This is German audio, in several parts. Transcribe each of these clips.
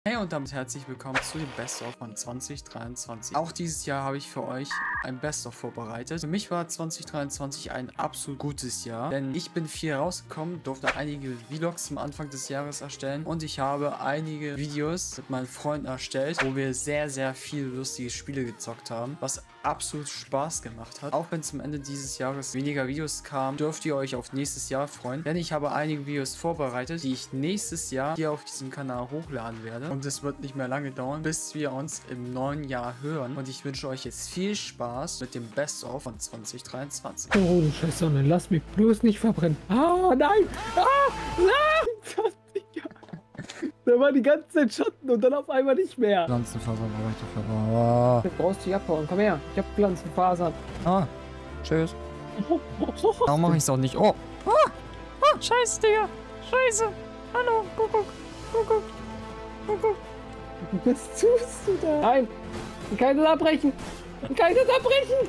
Hey und damit herzlich willkommen zu dem Best-of von 2023. Auch dieses Jahr habe ich für euch ein Best-of vorbereitet. Für mich war 2023 ein absolut gutes Jahr, denn ich bin viel rausgekommen, durfte einige Vlogs zum Anfang des Jahres erstellen und ich habe einige Videos mit meinen Freunden erstellt, wo wir sehr viele lustige Spiele gezockt haben, was absolut Spaß gemacht hat. Auch wenn zum Ende dieses Jahres weniger Videos kamen, dürft ihr euch auf nächstes Jahr freuen, denn ich habe einige Videos vorbereitet, die ich nächstes Jahr hier auf diesem Kanal hochladen werde. Und es wird nicht mehr lange dauern, bis wir uns im neuen Jahr hören. Und ich wünsche euch jetzt viel Spaß mit dem Best-of von 2023. Oh, du scheiß Sonne, lass mich bloß nicht verbrennen. Ah, nein! Ah, nein! Da war die ganze Zeit Schatten und dann auf einmal nicht mehr. Pflanzenfasern, oh. Du brauchst dich abhauen. Komm her, ich hab Pflanzenfasern. Ah, tschüss. Warum mache ich es auch nicht? Oh! Scheiße, Digga! Scheiße! Hallo, Kuckuck! Kuckuck! Kuckuck! Was tust du da? Nein! Keines abbrechen! Keines abbrechen!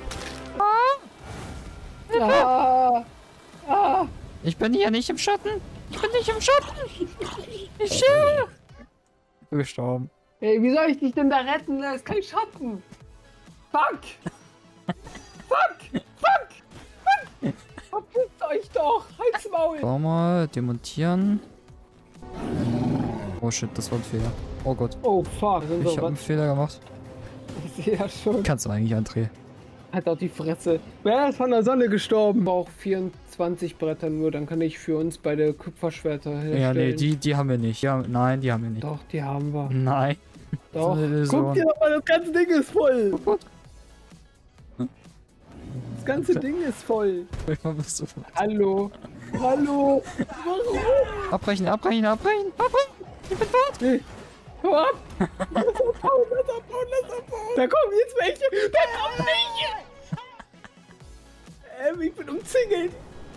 Ah! Ich bin hier nicht im Schatten! Ich bin nicht im Schatten! Ich stehe! Ich bin gestorben. Hey, wie soll ich dich denn da retten? Da ist kein Schatten! Fuck! Fuck! Verpisst euch doch! Halt's Maul! Schau mal, demontieren. Oh shit, das war ein Fehler. Oh Gott. Oh fuck! Ich habe einen Fehler gemacht. Ich sehe ja schon. Kannst du eigentlich andrehen. Hat auch die Fresse. Wer ist von der Sonne gestorben? Braucht 24 Bretter nur, dann kann ich für uns beide Kupferschwerter herstellen. Ja, nee, die haben wir nicht. Nein, die haben wir nicht. Doch, die haben wir. Nein. Doch. So. Guck dir doch mal, das ganze Ding ist voll. Das ganze Ding ist voll. Hallo. Hallo. Warum? Abbrechen! Ich bin tot! Nee. Hör ab. Lass abhauen. Da kommen jetzt welche. Ich bin umzingelt.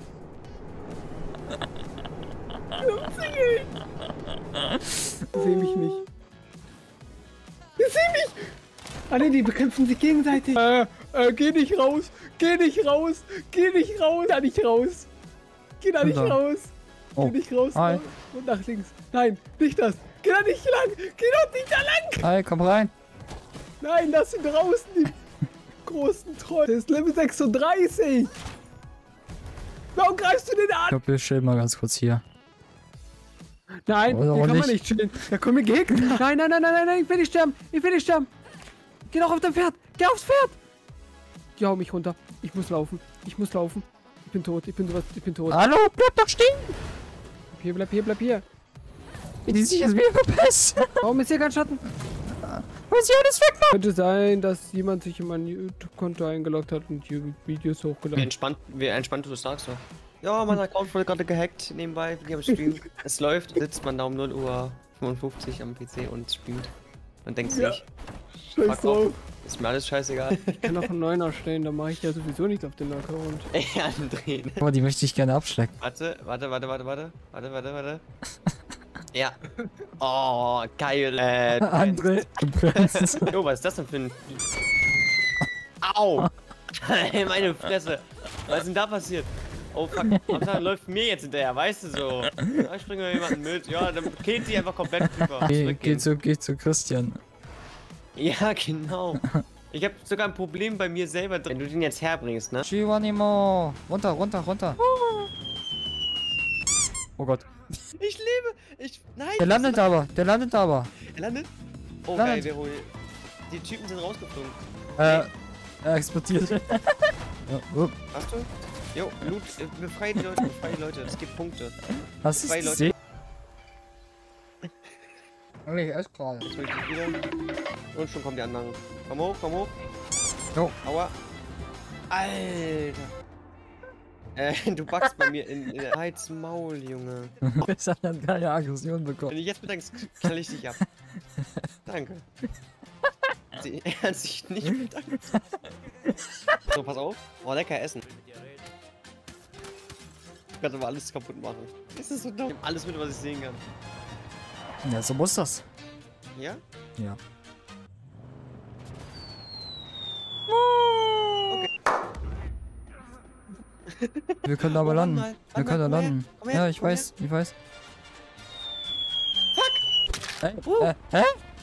Ich sehe mich nicht. Ich sehe mich! Ah ne, die bekämpfen sich gegenseitig. Geh nicht raus! Geh nicht raus! Geh nicht raus! Da nicht raus! Geh da nicht raus! Oh. Geh nicht raus! Hi. Und nach links. Nein, nicht das! Geh da nicht lang! Geh doch nicht da lang! Hi, komm rein! Nein, lass ihn draußen, die großen Troll! Der ist Level 36! Warum greifst du den Ich an? glaube, wir chillen mal ganz kurz hier. Nein, Oder hier auch kann man nicht. nicht chillen. Da kommen wir gehackt. Nein, ich will nicht sterben. Ich will nicht sterben. Geh doch auf dein Pferd. Geh aufs Pferd. Die hauen mich runter. Ich muss laufen. Ich bin tot. Ich bin tot. Hallo, bleib doch stehen! Bleib hier. Wie die sich jetzt wieder verpisst! Warum ist hier kein Schatten? Was ist hier alles weg? Könnte sein, dass jemand sich in mein YouTube-Konto eingeloggt hat und hier Videos hochgeladen. Wie entspannt du das sagst so. Ja, mein Account wurde gerade gehackt nebenbei, bin ich am Stream. Es läuft, sitzt man da um 0 Uhr 55 am PC und streamt. Und denkt sich, Scheiß fuck drauf. off, ist mir alles scheißegal. Ich kann auch einen neuen erstellen, da mache ich ja sowieso nicht auf den Account. Ey, andrehen. Oh, die möchte ich gerne abschlecken. Warte. Ja. Oh, geil. André, du brennst. Jo, was ist das denn für ein... Au! Meine Fresse. Was ist denn da passiert? Oh fuck, Hauptsache läuft mir jetzt hinterher, weißt du so. Ja, ich springe mal jemanden mit. Ja, dann geht sie einfach komplett drüber. Geh zu Christian. Ja, genau. Ich habe sogar ein Problem bei mir selber drin. Wenn du den jetzt herbringst, ne? Geronimo! Runter. Oh Gott. Ich lebe! Nein! Der landet aber. Er landet? Oh, Landet. geil, Vero. Die Typen sind rausgeflogen. Er explodiert. Ja, Hast du? Jo, Loot, befrei die Leute, es gibt Punkte. Hast du Zwei es Leute. gesehen? Ich esse gerade. Jetzt hol ich dich wieder. Und schon kommen die anderen. Komm hoch. Jo. Aua. Alter. Du backst bei mir in der Heiz Maul, Junge. Das hat dann keine Aggression bekommen. Wenn du jetzt bedenkst, knall ich dich ab. Danke. Er hat sich nicht bedankt. So, pass auf. Oh, lecker essen. Ich kann aber alles kaputt machen. Das ist so dumm. Ich nehm alles mit, was ich sehen kann. Ja, so muss das. Ja? Ja. Wir können aber landen. Mal, Wir können da landen. komm her, Ja, ich komm weiß. Fuck! Hä? Hä?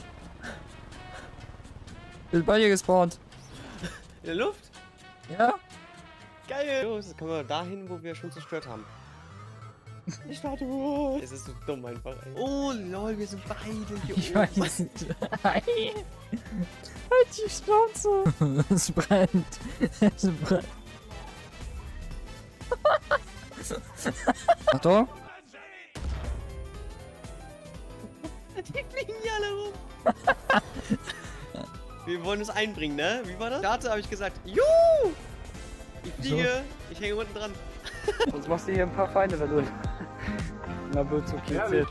Bin bei dir gespawnt. In der Luft? Ja? Geil! Los, jetzt kommen wir dahin, wo wir schon zerstört haben. Ich warte. Es ist so dumm einfach, ey. Oh lol, wir sind beide hier Ich oben. weiß nicht. Halt die Schnauze. Es brennt. Es brennt. Achtung. Die fliegen hier alle rum. Wir wollen uns einbringen, ne? Wie war das? Starte, habe ich gesagt. Juhu! Ich fliege, ich hänge unten dran. Sonst machst du hier ein paar Feinde da drin. Na, wird's okay. Ja, ich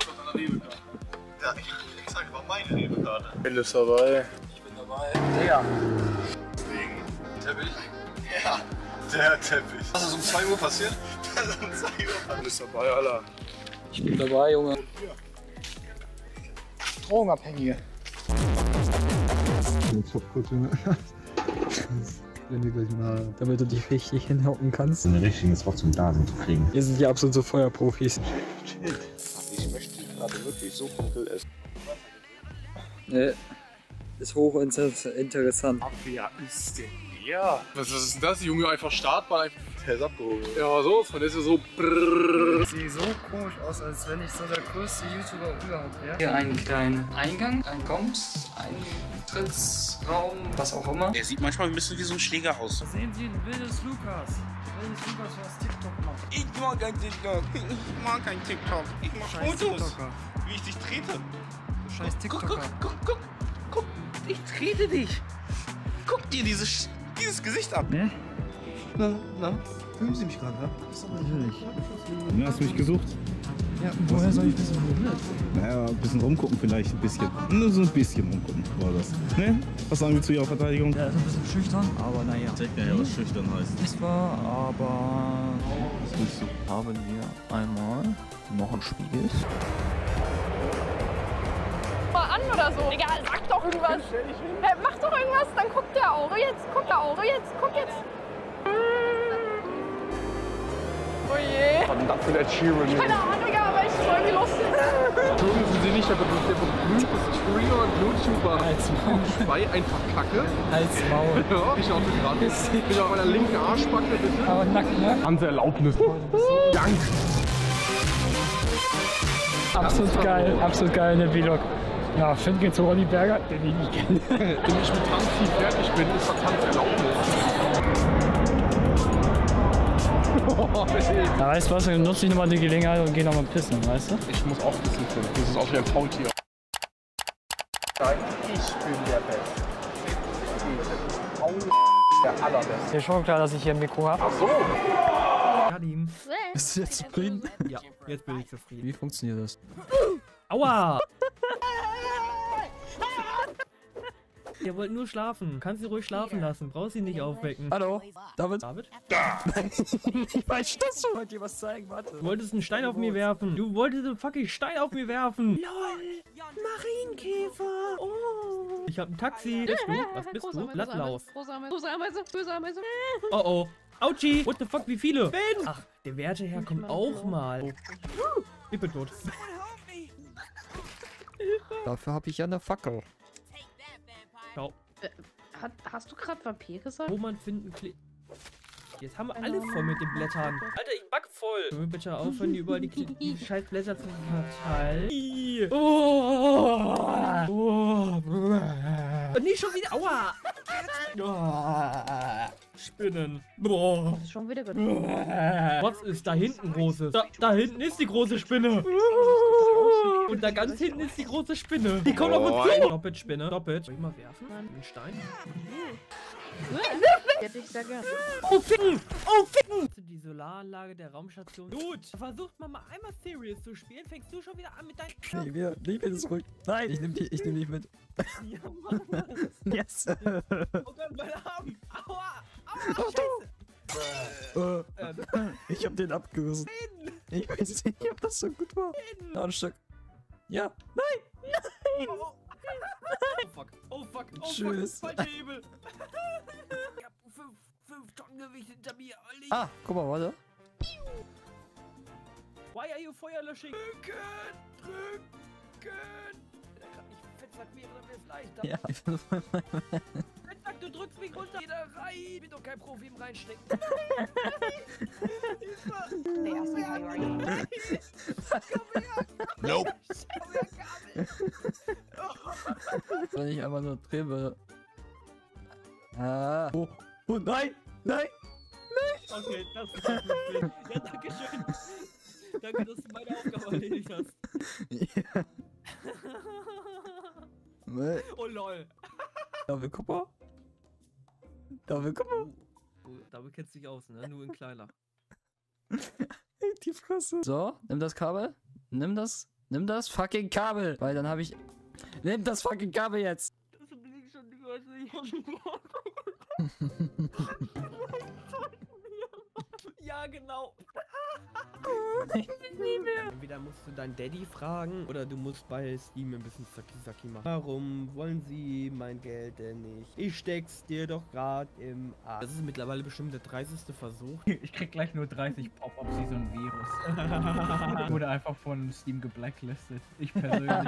sag mal meine Nebelkarte. Bin ist dabei. Ich bin dabei. Ja. Deswegen. Teppich? Ja, der Teppich. Was ist um 2 Uhr passiert? Das ist um 2 Uhr. Bin ist dabei, Alter. Ich bin dabei, Junge. Drogenabhängige. Wenn du gleich mal Damit du dich richtig hinhocken kannst. ein richtiges Wort zum Dasein zu kriegen. Wir sind ja absolute Feuerprofis. Ich möchte gerade wirklich so dunkel essen. Ne, ist hochinteressant. Wer ist denn der? Was ist denn das? Die Junge einfach Startball einfach. Der ist abgehoben. Ja, so, von der ist ja so. Ich sehe so komisch aus, als wenn ich so der größte YouTuber überhaupt wäre. Hier einen kleinen Eingang, ein Koms, Eintrittsraum, was auch immer. Er sieht manchmal ein bisschen wie so ein Schläger aus. Da sehen Sie ein wildes Lukas. Wildes Lukas, was TikTok macht. Ich mag kein TikTok. Ich mag kein TikTok. Ich mach Scheiß Fotos, TikToker. wie ich dich trete. Du scheiß TikToker. Guck. Ich trete dich. Guck dir dieses Gesicht an. Ne? Na? Filmen Sie mich gerade, ja? Natürlich. Du hast mich gesucht. Ja, woher soll ich wissen, wo du bist? Naja, ein bisschen rumgucken vielleicht, ein bisschen. Nur so ein bisschen rumgucken war das. Ne? Was sagen Sie zu Ihrer Verteidigung? Der ist ein bisschen schüchtern, aber naja. Zeig mir ja, was schüchtern heißt. Das war aber... Das willst du. Haben wir einmal noch ein Spiel. Mal an oder so. Egal, sag doch irgendwas. Mach doch irgendwas, dann guckt der auch. Guck jetzt. Oh je. Was ist das für ein Achievement? Keine Ahnung, aber ich bin irgendwie lustig. Entschuldigen Sie nicht, aber du bist der berühmteste Streamer und YouTuber. Halt's Maul. Zwei einfach Kacke. Halt's Maul. Ja, ich Autogramm. Ich bin auf meiner linken Arschbacke, bitte. Aber nackt, ne? Haben Sie Erlaubnis? Dank. Absolut geil, der Vlog. Ja, Finn geht zu Ronny Berger, den ich nicht kenne. Wenn ich mit Tanzvieh fertig bin, ist das Tanzerlaubnis. Ja, weißt du was, dann nutze ich nochmal die Gelegenheit und geh nochmal pissen, weißt du? Ich muss auch wissen, Finn. Das ist auch wie ein Faultier. Ich bin der Beste. Der Allerbeste. Ist ja schon klar, dass ich hier ein Mikro habe. Ach so. Kadim. Bist du jetzt zufrieden? Ja, jetzt bin ich zufrieden. Wie funktioniert das? Aua! Ihr wollt nur schlafen. Kannst sie ruhig schlafen lassen. Brauchst sie nicht aufwecken. Hallo? David? David? Ich weiß das schon. Ich wollte dir was zeigen, warte. Du wolltest einen Stein auf mir werfen. Du wolltest einen fucking Stein auf mir werfen. LOL. Marienkäfer. Oh. Ich hab ein Taxi. Bist du? Was bist du? Blattlaus. Böse Ameise. Oh oh. Autschi. What the fuck, wie viele? Ben. Ach, der Werteherr kommt auch mal. Ich bin tot. Dafür habe ich ja eine Fackel. Schau. Hast du gerade Vampir gesagt? Wo man finden Jetzt haben wir alle voll mit den Blättern. Alter, ich back voll. Können wir bitte aufhören, die überall die scheiß Blätter zu verteilen? Und nicht schon wieder. Aua! Spinnen. Das ist schon wieder gut. Was ist da hinten großes? Da hinten ist die große Spinne. Und da ganz hinten ist die große Spinne. Die kommt auf uns zu. Doppelt Spinne. Doppelt. Soll ich mal werfen? Den Stein. Hätte ich sehr gerne. Oh, ficken! Oh, ficken! Die Solaranlage der Raumstation. Gut. Versucht man mal einmal Serious zu spielen, fängst du schon wieder an mit deinen... Nee, wieder zurück. Nein, ich nehm dich mit. Ja, mach mal. Yes. Oh Gott, meine Arme. Aua. Aua, Scheiße. Ich hab den abgerissen. Ich weiß nicht, ob das so gut war. Ein Stück. Ja. Nein. Oh fuck. Oh fuck. Oh Tschüss. fuck. Falscher Hebel. Ich hab 5 Tonnen Gewicht hinter mir. Olli. Ah, guck mal, warte. Why are you Feuerlösching? Drücken. wäre, dann wäre es leichter. Ja. Sag, du drückst mich runter. Geh da rein. Ich bin doch kein Profi im Reinstecken. Nope. Wenn ich einfach nur drüber. Ah. Oh, oh nein! Nein! Okay, das war's mit dem. Ja, danke schön. Danke, dass du meine Aufgabe erledigt hast. Ja. Oh lol. David, guck mal. David, guck mal. Damit kennst du dich aus, ne? Nur in kleiner. Die Fresse. So, nimm das Kabel. Nimm das fucking Kabel. Weil dann habe ich... Nimm das fucking Kabel jetzt. Das bin ich schon die ganze Ja, genau. Entweder musst du deinen Daddy fragen oder du musst bei Steam ein bisschen Saki machen. Warum wollen sie mein Geld denn nicht? Ich steck's dir doch grad im Arsch. Das ist mittlerweile bestimmt der 30. Versuch. Ich krieg gleich nur 30 Pop-Ups wie so ein Virus. Wurde einfach von Steam geblacklistet. Ich persönlich.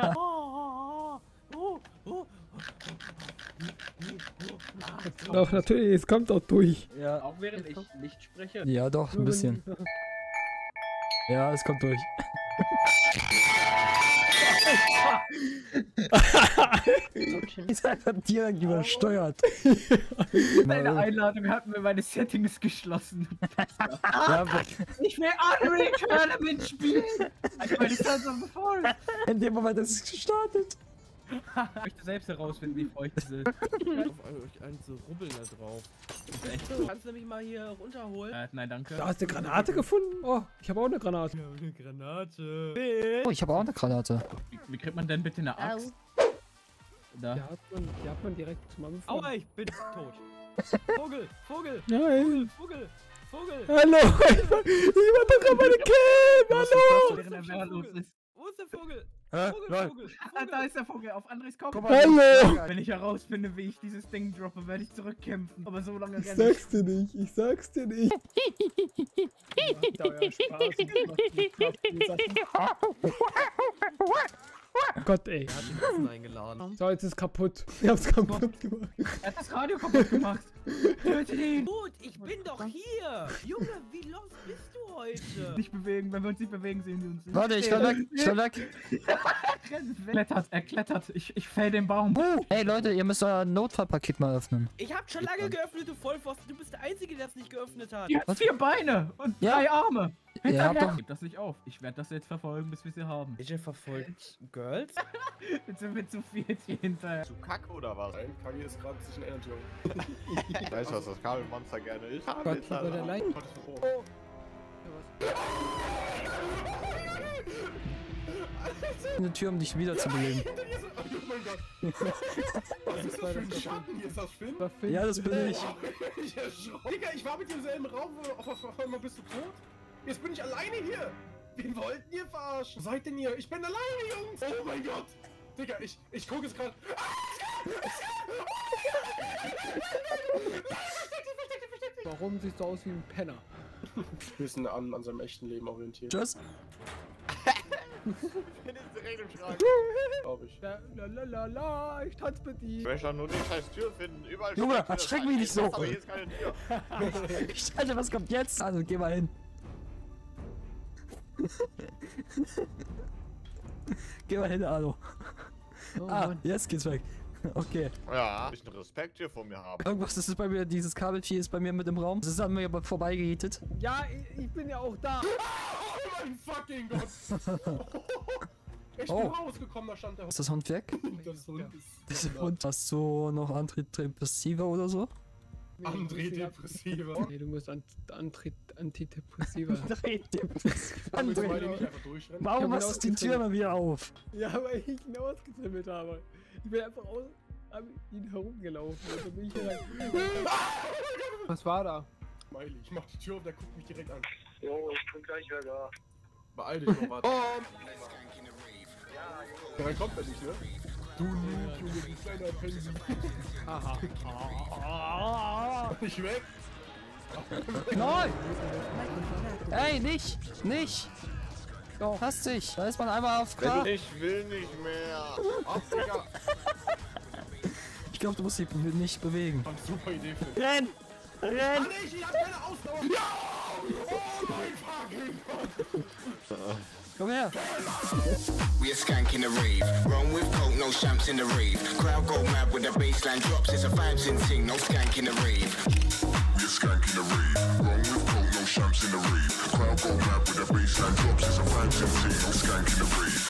Doch, natürlich, es kommt auch durch. Ja, auch während ich nicht spreche. Ja, doch, ein bisschen. Ja, es kommt durch. Ist einfach direkt übersteuert. Deine Einladung hat mir meine Settings geschlossen. Ja, Ich will Unreal Tournament spielen! Ich meine, das ist voll. in dem Moment ist es gestartet. Ich möchte selbst herausfinden, wie feucht es ist. Auf euch einen zu rubbeln da drauf. Du kannst nämlich mal hier runterholen. Nein, danke. Du hast eine Granate gefunden? Oh, ich habe auch eine Granate. Eine Granate. Oh, ich habe auch eine Granate. Wie kriegt man denn bitte eine Axt? Da. Die hat man direkt zum Anfang. Aua, ich bin tot. Vogel, Vogel. Nein. Vogel, Vogel. Hallo, ich war doch gerade meine Cam. Hallo. Während er wehrlos ist. Wo ist der Vogel? Vogel, Vogel. Da ist der Vogel, auf Andres Kopf. Hallo. Wenn ich herausfinde, wie ich dieses Ding droppe, werde ich zurückkämpfen. Aber so lange Ich sag's dir nicht, ich sag's dir nicht. Macht euer Spaß. Gott, ey. Er hat den Essen eingeladen. So, jetzt ist kaputt. Ich hab's kaputt gemacht. Er hat das Radio kaputt gemacht. Tötet ihn. Gut, ich bin doch hier. Junge, wie los bist du heute? Nicht bewegen, wenn wir uns nicht bewegen, sehen wir uns nicht. Warte, ich renn weg. Er klettert. Ich fäll den Baum. Hey Leute, ihr müsst euer Notfallpaket mal öffnen. Ich hab schon lange geöffnet, du Vollpfosten. Du bist der Einzige, der es nicht geöffnet hat. Die hat 4 Beine und 3 Arme. Ihr habt doch... Gib das nicht auf. Ich werde das jetzt verfolgen, bis wir sie haben. Welche verfolgt Girls? Jetzt sind wir zu viel hier hinterher. Zu Kack oder was? Nein, Kagi ist gerade ein bisschen Energy. Weißt du, was das Kabelmonster gerne ist? Gott, über der Leitung. Oh. Eine Tür, um dich wiederzubeleben. Oh mein Gott. Was ist das für ein Schatten hier? Ist das Finn? Ja, das bin ich. Ich erschrocken. Digga, ich war mit dir im selben Raum, auf einmal bist du tot? Jetzt bin ich alleine hier. Wen wollten ihr verarschen? Wo seid denn ihr? Ich bin alleine, Jungs. Oh mein Gott. Digga, ich gucke es gerade. Warum siehst du aus wie ein Penner? Wir sind an seinem echten Leben orientiert. Tschüss. Finn ist direkt im Schrank. Glaub ich. La, ich tanz mit ihm. Ich möchte nur die scheiß Tür finden. Überall Junge, steht erschreck Tür. mich nicht so. Aber hier ist keine Tür. Alter, was kommt jetzt? Also, geh mal hin. Geh mal hin, Arno. Oh, Ah, Mann. jetzt geht's weg. Okay. Ja, ich einen Respekt hier vor mir haben. Irgendwas ist bei mir, dieses Kabelvieh ist bei mir mit im Raum. Das ist an mir aber vorbeigehittet. Ja, ich bin ja auch da. Oh mein fucking Gott. Ich bin rausgekommen, da stand der Hund. Ist das Hund weg? Das Hund Das Hund. Hast du noch Antidepressiva oder so? Antidepressiva. Nee, du musst Antidepressiva. Antidepressiva. Einfach durchrennen. Warum machst du die Tür immer wieder auf? Ja, weil ich ihn ausgetribbelt habe. Ich bin einfach an ihn herumgelaufen. Also bin ich hier rein. Was war da? Smiley, ich mach die Tür auf, der guckt mich direkt an. Jo, ich bin gleich wieder da. Beeil dich noch, warte. Ja, dann kommt er nicht, ne? Du Noob, Junge, du kleiner Pensi. Ich weg. Nein! Ey, nicht! Nicht! Lass dich! Da ist man einmal auf K. Ich will nicht mehr. Ach, Digga. Ich glaube, du musst dich nicht bewegen. Super Idee, Phil. Renn! Renn! Mann, ich hab keine Ausdauer! Ja! Oh mein fucking Gott! Komm her! We are skanking the rave. Run with coke, no champs in the rave. Crowd go mad with the baseline drops. It's a vibes in thing, no skanking the rave.